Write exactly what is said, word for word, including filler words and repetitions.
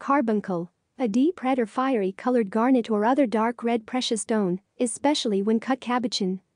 Carbuncle. A deep red or fiery colored garnet or other dark red precious stone, especially when cut cabochon.